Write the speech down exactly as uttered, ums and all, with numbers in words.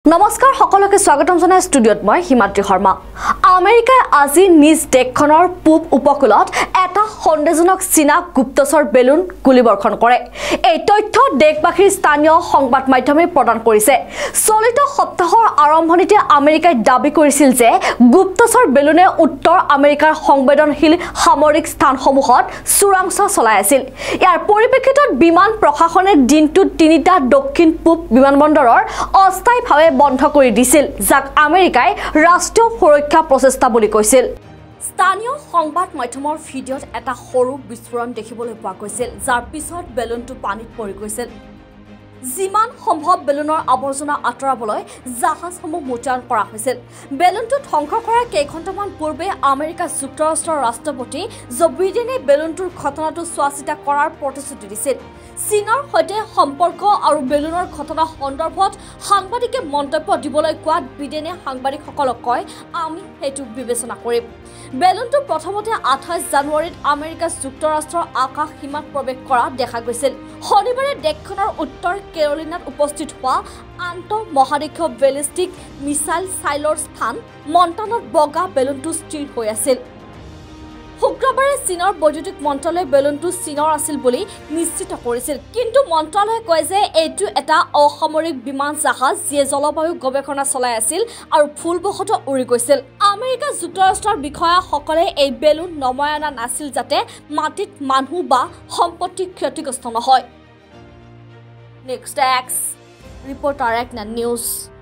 নমস্কাৰ সকলোকে স্বাগতম জনাই ষ্টুডিঅত মই হিমাদ্ৰী শৰ্মা। আমেৰিকাই আজি নিজ দেশখনৰ পূব উপকূলত এটা সন্দেহজনক চীনা গুপ্তচৰ বেলুন গুলীবৰ্ষণ কৰে। এই তথ্য দেশবাসীৰ স্থানীয় সংবাদ মাধ্যমে প্ৰদান কৰিছে। চলিত সপ্তাহৰ আৰম্ভণিতে আমেৰিকাই দাবী কৰিছিল যে গুপ্তচৰ বেলুনে উত্তৰ আমেৰিকাৰ সংবেদনশীল সামৰিক স্থানসমূহত চোৰাংচোৱা চলাই আছিল। ইয়াৰ পৰিপ্ৰেক্ষিতত বিমান প্ৰশাসনে দিনটোত তিনিটা দক্ষিণ পূব বিমানবন্দৰৰ অস্থায়ীভাৱে বন্ধ কৰি দিছিল, যাক আমেৰিকাই ৰাষ্ট্ৰীয় সুৰক্ষা প্ৰচেষ্টা বুলি কৈছিল। স্থানীয় সংবাদ মাধ্যমৰ ভিডিঅ'ত এটা সৰু বিস্ফোৰণ দেখিবলৈ পোৱা গৈছিল, যাৰ পিছত বেলুনটো পানীত পৰি গৈছিল। যিমান সম্ভৱ বেলুনৰ আৱৰ্জনা আঁতৰাবলৈ জাহাজসমূহ মোতায়েন কৰা হৈছিল। বেলুনটো ধ্বংস কৰাৰ কেইঘণ্টামান পূৰ্বে আমেৰিকা যুক্তৰাষ্ট্ৰৰ ৰাষ্ট্ৰপতি জো বিডেনে বেলুনটোৰ ঘটনাটো চোৱা চিতা কৰাৰ প্ৰতিশ্ৰুতি দিছিল। চীনৰ সৈতে সম্পৰ্ক আৰু বেলুনৰ ঘটনা সন্দৰ্ভত সাংবাদিকে মন্তব্য দিবলৈ কোৱাত বিডেনে সাংবাদিকসকলক কয়, আমি সেইটো বিবেচনা কৰিম। বেলুনটো প্ৰথমতে আঠাইছ জানুৱাৰীত আমেৰিকা যুক্তৰাষ্ট্ৰৰ আকাশ সীমাত প্ৰৱেশ কৰা দেখা গৈছিল। শনিবাৰে দেশখনৰ উত্তৰ কেৰলিনাত উপস্থিত হোৱা আন্তঃ মহাদেশীয় বেলিষ্টিক মিছাইল চাইলৰ স্থান মণ্টানাত বগা বেলুনটো স্থিৰ হৈ আছিল। শুক্ৰবাৰে চীনৰ বৈদ্যুতিক মন্ত্ৰালয়ে বেলুনটো চীনৰ আছিল বুলি নিশ্চিত কৰিছিল, কিন্তু মন্ত্ৰালয়ে কয় যে এইটো এটা অসামৰিক বিমান জাহাজ যিয়ে জলবায়ু গৱেষণা চলাই আছিল আৰু ভুলবশতঃ উৰি গৈছিল। আমেৰিকা যুক্তৰাষ্ট্ৰৰ বিষয়াসকলে এই বেলুন নমাই অনা নাছিল যাতে মাটিত মানুহ বা সম্পত্তি ক্ষতিগ্ৰস্ত নহয়। নেক্সট এক্স ৰিপৰ্টাৰ এক নিউজ।